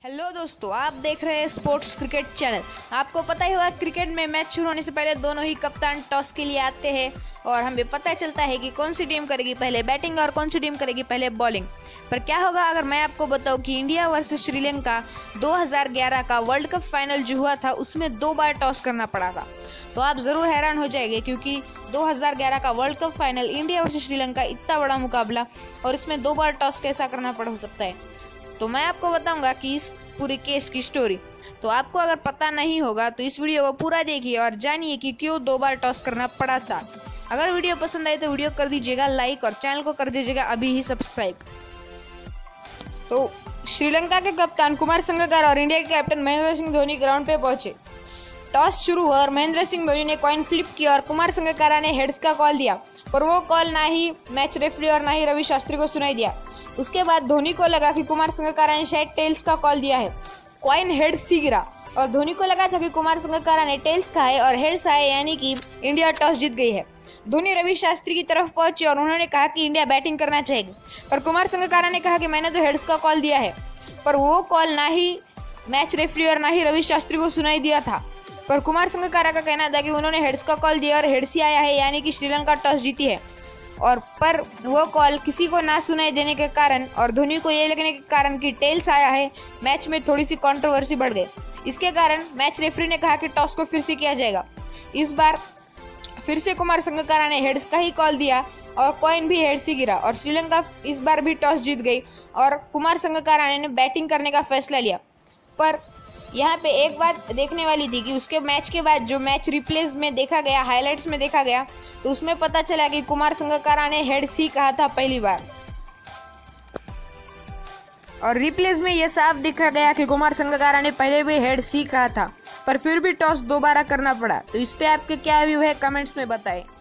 Hello दोस्तों, आप देख रहे हैं स्पोर्ट्स क्रिकेट चैनल। आपको पता ही होगा क्रिकेट में मैच शुरू होने से पहले दोनों ही कप्तान टॉस के लिए आते हैं और हमें पता चलता है कि कौन सी टीम करेगी पहले बैटिंग और कौन सी टीम करेगी पहले बॉलिंग। पर क्या होगा अगर मैं आपको बताऊं कि इंडिया वर्सेस श्रीलंका 2011 का वर्ल्ड कप फाइनल जो हुआ था उसमें 2 बार टॉस करना पड़ा था। तो आप जरूर हैरान हो जाएंगे क्योंकि 2011 का world cup final India versus Sri Lanka इतना बड़ा मुकाबला और इसमें 2 बार टॉस कैसा करना पड़ हो सकता है। तो मैं आपको बताऊंगा कि इस पूरे केस की स्टोरी। तो आपको अगर पता नहीं होगा तो इस वीडियो को पूरा देखिए और जानिए कि क्यों 2 बार टॉस करना पड़ा था। अगर वीडियो पसंद आए तो वीडियो कर दीजिएगा लाइक और चैनल को कर दीजिएगा अभी ही सब्सक्राइब। तो श्रीलंका के कप्तान कुमार संगकारा और इंडिया के कैप्टन महेंद्र सिंह धोनी ग्राउंड पे पहुंचे। टॉस शुरू हुआ और महेंद्र सिंह धोनी ने कॉइन फ्लिप किया और कुमार संगकारा ने हेड्स का कॉल दिया, पर वो कॉल ना ही मैच रेफरी और ना ही रवि शास्त्री को सुनाई दिया। उसके बाद धोनी को लगा कि कुमार संगकारा ने शायद टेल्स का कॉल दिया है। कॉइन हेड्स ही गिरा और धोनी को लगा था कि कुमार संगकारा ने टेल्स का है और हेड्स आए, यानी कि इंडिया टॉस जीत गई है। धोनी रवि शास्त्री की तरफ पहुंचे और उन्होंने कहा कि इंडिया बैटिंग करना चाहेगी, पर कुमार संगकारा ने कहा कि मैंने तो हेड्स का कॉल दिया है, पर वो कॉल ना ही मैच रेफरी और ना ही रवि शास्त्री को सुनाई दिया था। पर कुमार संगकारा का कहना था कि उन्होंने हेड्स का कॉल दिया और हेड्स ही आया है, यानी कि श्रीलंका टॉस जीती है। और पर वो कॉल किसी को ना सुनाई देने के कारण और धोनी को ये लगने के कारण कि टेल्स आया है, मैच में थोड़ी सी कंट्रोवर्सी बढ़ गई। इसके कारण मैच रेफरी ने कहा कि टॉस को फिर से किया जाएगा। इस बार फिर से कुमार संगकारा ने हेड्स का ही कॉल दिया और कॉइन भी हेड्स ही गिरा और श्रीलंका इस बार भी टॉस जीत गई और कुमार संगकारा ने बैटिंग करने का फैसला लिया। पर यहाँ पे एक बात देखने वाली थी कि उसके मैच के बाद जो मैच रिप्लेस में देखा गया, हाइलाइट्स में देखा गया, तो उसमें पता चला कि कुमार संगकारा ने हेड्स ही कहा था पहली बार और रिप्लेस में यह साफ दिखा गया कि कुमार संगकारा ने पहले भी हेड्स ही कहा था, पर फिर भी टॉस दोबारा करना पड़ा। तो इस पे आपके क्या व्यू है कमेंट्स में बताएं।